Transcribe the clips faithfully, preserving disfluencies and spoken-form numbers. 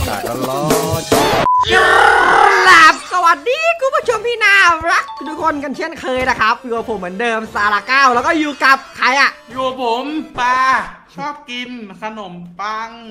ากาศร้อนหลับสวัสดีคุณผู้ชมที่น่ารักทุกคนกันเช่นเคยนะครับอยู่กับผมเหมือนเดิมซาลาเก้าแล้วก็อยู่กับใครอะอยู่กับผมปลาชอบกินขนมปัง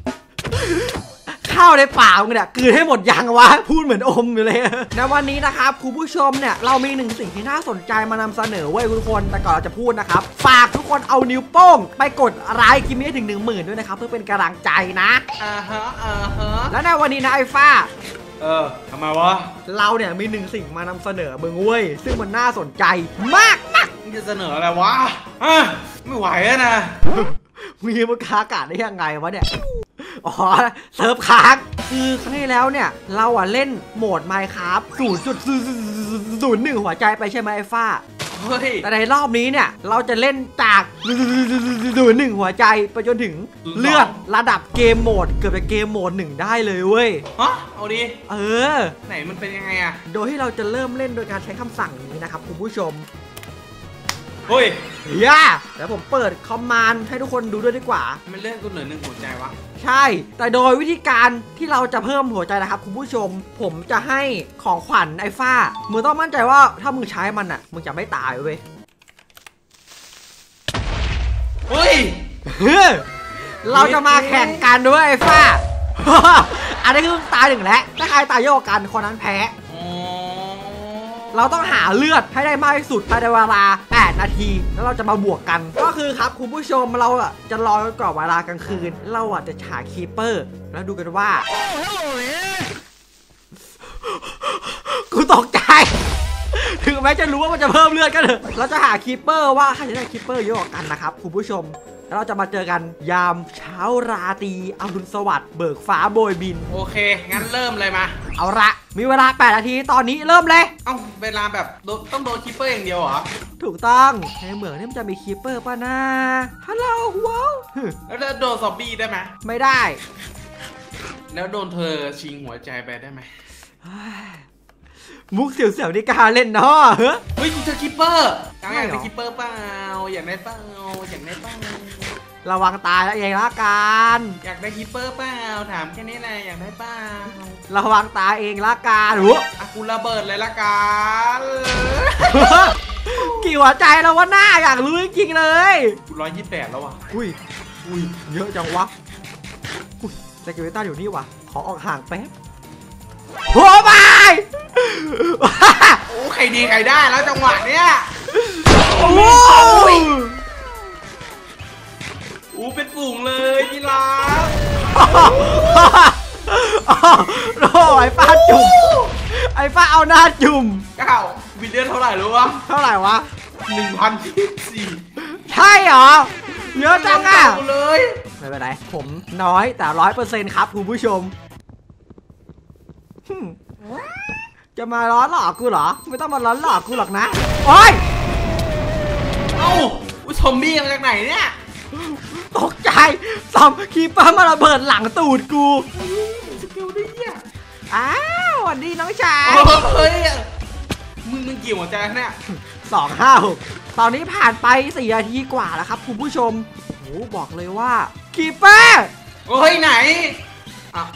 ข้าวในปากมึงเนี่ยกืนให้หมดยังวะพูดเหมือนอมอยู่เลยในวันนี้นะครับคุณผู้ชมเนี่ยเรามีหนึ่งสิ่งที่น่าสนใจมานำเสนอเว้ยทุกคนแต่ก่อนเราจะพูดนะครับฝากทุกคนเอานิ้วโป้งไปกดไลค์คลิปนี้ถึงหนึ่งหมื่นด้วยนะครับเพื่อเป็นกำลังใจนะอ่าฮะอ่าฮะและในวันนี้นะไอ้ฟ้าเออทำไมวะเราเนี่ยมีหนึ่งสิ่งมานำเสนอมึงเว้ยซึ่งมันน่าสนใจมากมากมึงจะเสนออะไรวะฮะไม่ไหวแล้วนะมีมันค้ากาดได้ยังไงวะเนี่ยอ๋อเซิร์ฟค้างคือครั้งที่แล้วเนี่ยเราอ่ะเล่นโหมด Minecraft ศูนย์จุดศูนย์หนึ่งหัวใจไปใช่ไหมไอ้ฟ้าแต่ในรอบนี้เนี่ยเราจะเล่นจากศูนย์หนึ่งหัวใจไปจนถึงเลือกระดับเกมโหมดเกือบจะเกมโหมดหนึ่งได้เลยเว้ยฮะเอาดิเออไหนมันเป็นยังไงอะโดยที่เราจะเริ่มเล่นโดยการใช้คำสั่งนี้นะครับคุณผู้ชมเฮ้ยย่าแล้วผมเปิดคอมมานด์ให้ทุกคนดูด้วยดีกว่ามันเลื่อนกูเหลือหนึ่งหัวใจวะใช่แต่โดยวิธีการที่เราจะเพิ่มหัวใจนะครับคุณผู้ชมผมจะให้ของขวัญไอ้ฟ้ามึงต้องมั่นใจว่าถ้ามึงใช้มันอ่ะมึงจะไม่ตายเว้ยเฮ้ยเราจะมาแข่งกันด้วยไอ้ฟ้าอันนี้คือตายหนึ่งแล้วถ้าใครตายเยอะกว่ากันคนนั้นแพ้เราต้องหาเลือดให้ได้มากที่สุดภายในเวลาแปดนาทีแล้วเราจะมาบวกกันก็คือครับคุณผู้ชมเราอ่ะจะรอจนกว่าเวลากลางคืนเราอ่ะจะฉายคีเปอร์แล้วดูกันว่ากูตกใจถึงแม้จะรู้ว่ามันจะเพิ่มเลือดก็เถอะเราจะหาคีเปอร์ว่าใครจะได้คีเปอร์เยอะกว่ากันนะครับคุณผู้ชมแล้วเราจะมาเจอกันยามเช้าราตรีอรุณสวัสดิ์เบิกฟ้าโบยบินโอเคงั้นเริ่มเลยมาเอาละมีเวลาแปดนาทีตอนนี้เริ่มเลยเอ้าเวลาแบบต้องโดนคีเปอร์อย่างเดียวเหรอถูกต้องในเหมืองนี่มันจะมีคีเปอร์ป่ะนะฮัลโหลว้าวแล้วโดนซอมบี้ได้ไหมไม่ได้แล้วโดนเธอชิงหัวใจไปได้ไหมมุกเสียวๆนี่กล้าเล่นเนาะเฮ้ยเฮ้ยกูเจอคีเปอร์อยากได้คีเปอร์เปล่าอยากได้เปล่าอยากได้เปล่าระวังตายแล้วเองละกันอยากได้คีเปอร์เปล่าถามแค่นี้แหละอยากได้เปล่าระวังตายเองละกันหัวอะกูระเบิดเลยละกันกี่หัวใจแล้ววะหน้าอยากรู้จริงๆเลยกูร้อยยี่สิบแปดแล้ววะอุ้ยอุ้ยเยอะจังวะอุ้ยแต่เกต้าอยู่นี่วะขอออกห่างแป๊บโอ้บายโอ้ใครดีใครได้แล้วจังหวะเนี้ยโอ้ยโอ้เป็นฝูงเลยกีฬาโอ้ไอ้ป้าจุ่มไอ้ป้าเอาหน้าจุ่มเก้าวินเดือนเท่าไหร่รู้วะเท่าไหร่วะหนึ่งพันสี่ใช่เหรอเยอะจังอ่ะเลยไม่เป็นไรผมน้อยแต่ร้อยเปอร์เซ็นต์ครับคุณผู้ชมจะมาล้อหลอกกูเหรอไม่ต้องมาล้อหลอกกูหรอกนะโอ้ยเอ้าซอมบี้มาจากไหนเนี่ยตกใจซอมคีเปอร์มาระเบิดหลังตูดกูสกิลได้เนี่ยอ้าวสวัสดีน้องชายเฮ้ยมึงมึงเกี่ยวหัวใจเนี่ยสองห้าหกตอนนี้ผ่านไปสี่นาทีกว่าแล้วครับคุณผู้ชมโอ้บอกเลยว่าคีเปอร์เฮ้ยไหนอ่ะ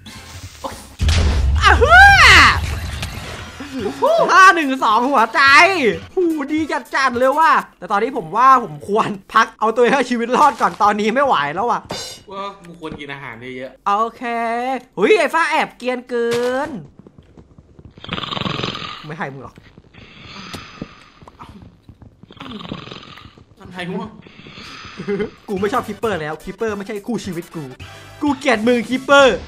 ห้าหนึ่งสองหัวใจหูดีจัดๆเลยว่ะแต่ตอนนี้ผมว่าผมควรพักเอาตัวให้ชีวิตรอดก่อนตอนนี้ไม่ไหวแล้วว่ะว่ากูควรกินอาหารเยอะๆโอเคหุยไอ้ฟ้าแอบเกียนเกินไม่ให้มึงหรอกทำไมกูกูไม่ชอบคิปเปอร์แล้วคิปเปอร์ไม่ใช่คู่ชีวิตกูกูเกลียดมึงคิปเปอร์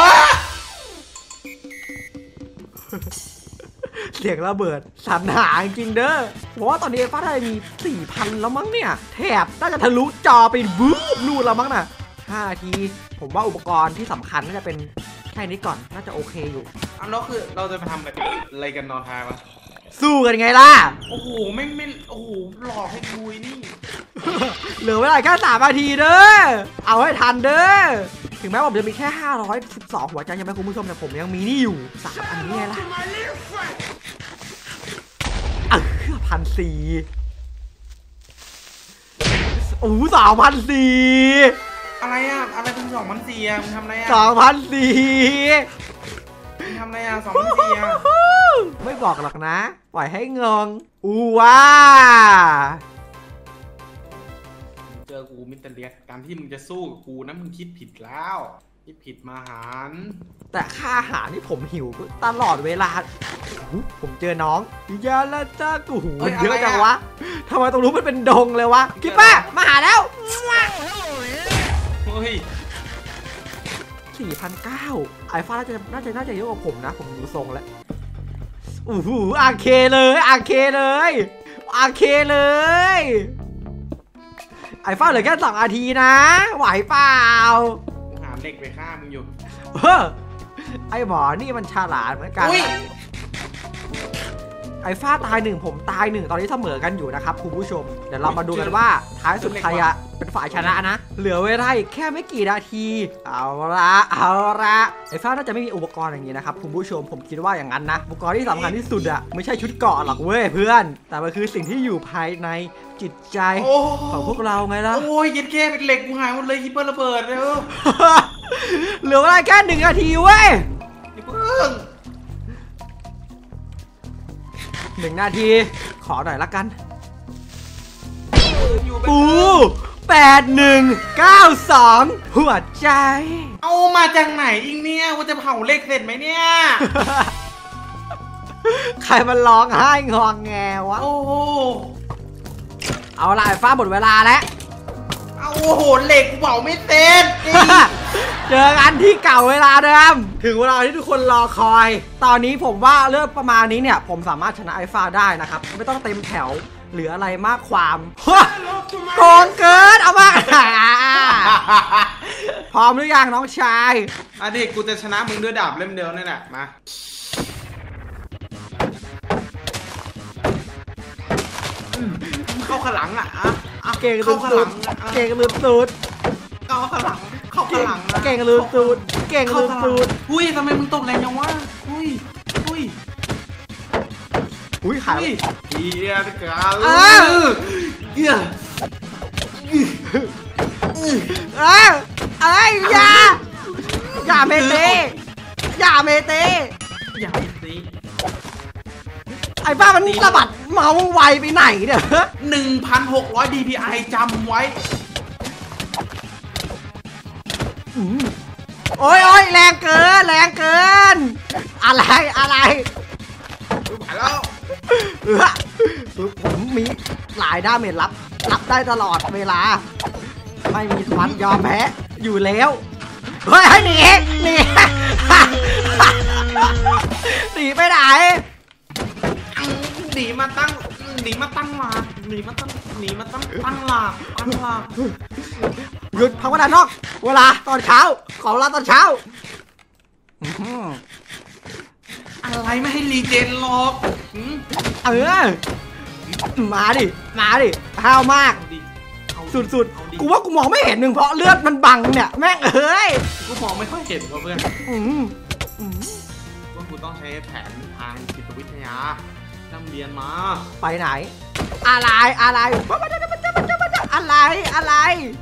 เสียงระเบิดสันหาจริงเด้อผมว่าตอนนี้ฟ้าไทยมี สี่พัน แล้วมั้งเนี่ยแถบน่าจะทะลุจอไปบู๊นู่นแล้วมั้งน่ะห้านาทีผมว่าอุปกรณ์ที่สำคัญน่าจะเป็นแค่นี้ก่อนน่าจะโอเคอยู่อันนั้นคือเราจะไปทำแบบอะไรกันนอนทายวะสู้กันไงล่ะโอ้โหไม่ไม่โอ้โหหลอกให้คุยนี่เหลือเวลาแค่สามนาทีเด้อเอาให้ทันเด้อถึงแม้ผมจะมีแค่ห้าร้อยสิบสองหัวใจยังไม่คุณผู้ชมแต่ผมยังมีนี่อยู่สามอันนี้ไงล่ะเออพันสี่โอ้สามพันสี่อะไรอ่ะอะไรเป็นสองพันสี่อ่ะมึงทำอะไรอ่ะสองพันสี่มึงทำอะไรอ่ะสองพันสี่อ่ะไม่บอกหรอกนะ ปล่อยให้งงอูว้าเจอกูมิสเตอร์เลียสการที่มึงจะสู้กับกูนะมึงคิดผิดแล้วคิดผิดมาหารแต่ค่าอาหารนี่ผมหิวตลอดเวลาหูผมเจอน้องยาละจ้ากูหูเยอะจังวะทำไมตรงนู้นมันเป็นดงเลยวะกิ๊บป้ามาหาแล้วเฮ้ยสี่พันเก้าไอฟ้าน่าจะน่าจะน่าจะเยอะกว่าผมนะผมดูทรงแล้วโอ้โหอาเคเลยอาเคเลยอาเคเลยไอฟ้าเหลือแค่สองนาทีนะไหวเปล่าหาเด็กไปฆ่ามึงอยู่เออไอหมอนี่มันฉลาดเหมือนกันไอฟ้าตายหนึ่งผมตายหนึ่งตอนนี้เสมอกันอยู่นะครับคุณผู้ชมเดี๋ยวเรามาดูกันว่าท้ายสุดใครอะเป็นฝ่ายชนะนะเหลือเวลาอีกแค่ไม่กี่นาทีเอาละเอาละไอฟ้าน่าจะไม่มีอุปกรณ์อย่างนี้นะครับคุณผู้ชมผมคิดว่าอย่างนั้นนะอุปกรณ์ที่สำคัญที่สุดอะไม่ใช่ชุดเกราะหรอกเว้ยเพื่อนแต่มันคือสิ่งที่อยู่ภายในจิตใจของพวกเราไงล่ะโอ้ยยัดแค่เป็นเหล็กกูหายหมดเลยฮิปเปอร์ระเบิดเร็วเหลือเวลาแค่หนึ่งนาทีเว้ยอย่าเพิ่งหนึ่งนาทีขอหน่อยละกันอยู่ไปปูแปดหนึ่งเก้าสองหัวใจเอามาจากไหนอีกเนี่ยว่าจะเผาเหล็กเสร็จไหมเนี่ยใครมันร้องไห้งองแงวะโอ้โหเอาละไอ้ฟ้าหมดเวลาแล้วเอาโอ้โหเหล็กกูเผาไม่เสร็จเจอกันที่เก่าเวลาเดิมถึงเวลาที่ทุกคนรอคอย ตอนนี้ผมว่าเรื่องประมาณนี้เนี่ยผมสามารถชนะไอ้ฟ้าได้นะครับไม่ต้องเต็มแถวหรืออะไรมากความโกงเกินเอามา พร้อมหรือยังน้องชายอ่ะดิกูจะชนะมึงด้วยดาบเล่มเดียวนั่นแหละมาเข้าข้างหลังอ่ะอ่ะเก่งเข้าลืมข้างสูหลัดงอ่ะเก่งลืมสูดเข้าข้างหลังเข้าข้างหลังนะเก่งลืมสูดเก่งลืมสูดอุ้ยทำไมมึงตกแรงจังวะอุ้ยอุ้ยอุ้ยขายอุ้ยเฮียกันเออเฮียเอ้ยเอ้ยอย่าอย่าเมเตอย่าเมเตอย่าสิไอ้บ้ามันสะบัดเมาส์ไวไปไหนเนี่ยหนึ่งพันหกร้อย ดี พี ไอ จำไว้โอ้ยโอ้ยแรงเกินแรงเกินอะไรอะไรไปแล้วเออผมมีหลายดาเมจรับรับได้ตลอดเวลา ไม่มีวันยอมแพ้อยู่แล้วเฮ้ยหนีหนีหนีไปไหนหนีมาตั้งหนีมาตั้งหลักหนีมาตั้งหนีมาตั้งตั้งหลักตั้งหลักหยุดพักเวลานอกเวลาตอนเช้าขอเวลาตอนเช้าอะไรไม่ให้รีเจนหรอกหืมเออมาดิมาดิห้าวมากเอาดิเอาดิสุดเอาๆกูว่ากูมองไม่เห็นหนึ่งเพราะเลือดมันบังเนี่ยแม่งเอ้ยกูมองไม่ค่อยเห็นว่ะเพื่อนอืมอืมว่ากูต้องใช้แผนทางจิตวิทยานั่งเรียนมาไปไหน อะไรอะไรอะไรอะไร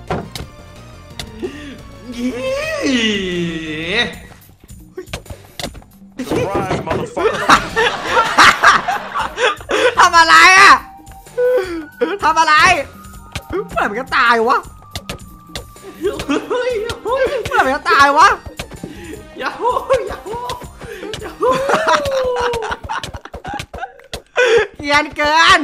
ยี่ Surprise, motherfucker. ทำอะไรอ่ะทำอะไรเมื่อไหร่มันจะตายวะเฮ้ยเฮ้ยเมื่อไหร่มันจะตายวะยาฮูยาฮูยาฮูเกรียนเกิน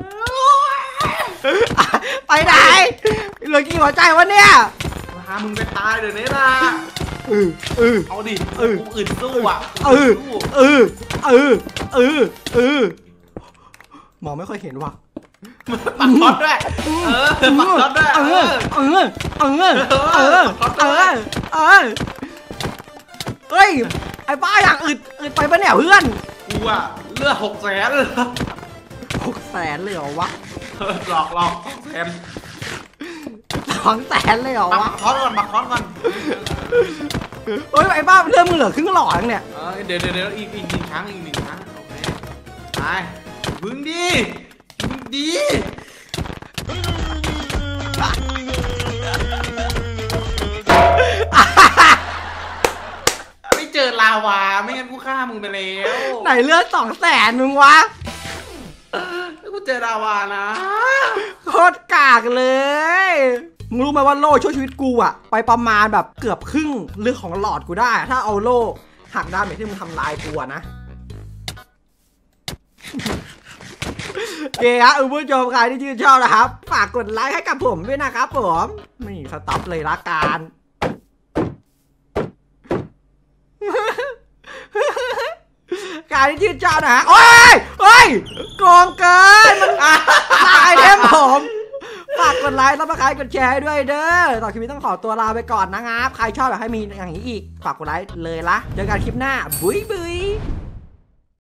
ไปไหนเหลือกี่หัวใจวะเนี่ยพามึงไปตายเดี๋ยวนี้นะเออเออเอาดิเออกูอื่นสู้อ่ะเออเออเออเออเออมองไม่ค่อยเห็นว่ะปักท็อตด้วยเออปักท็อตด้วยเอเอออเออเออเออเออเออเฮ้ยไอ้บ้าอยากอึดอึดไปปะเนี่ยเพื่อนกูอ่ะเลือดหกแสนเลยหกแสนเลยเหรอวะหลอกหลอกแสนสองแสนเลยเหรอปัวะกท็อตก่อนปักท็อตก่อนเฮ้ยไอ้บ้าเริ่มมึงเหลือครึ่งหลอดเนี่ยเออเดี๋ยวเดี๋ยวเดี๋ยวอีกอีกหนึ่งครั้งอีกหนึ่งครั้งโอเคไปบึ้งดีบึ้งดีเจอลาวาไม่งั้นกูฆ่ามึงไปแล้วไหนเลือดสองแสนมึงวะกูเจอลาวานะโคตรกากเลยมึงรู้ไหมว่าโล่ช่วยชีวิตกูอะไปประมาณแบบเกือบครึ่งเรื่องของหลอดกูได้ถ้าเอาโล่หักดาเมจที่มึงทำลายกูอะนะโอเคครับคุณผู้ชมใครที่ชื่นชอบนะครับฝากกดไลค์ให้กับผมด้วยนะครับผมนี่สต็อปเลยละกันใครที่ชื่นชอบนะฮะโอ้ยโอ้ยโกงเกินมันตายเทมผมฝากกดไลค์แล้วมาใครกดแชร์ให้ด้วยเด้อต่อคลิปนี้ต้องขอตัวลาไปก่อนนะครับใครชอบอยากให้มีอย่างนี้อีกฝากกดไลค์เลยละเจอกันคลิปหน้าบุยบุย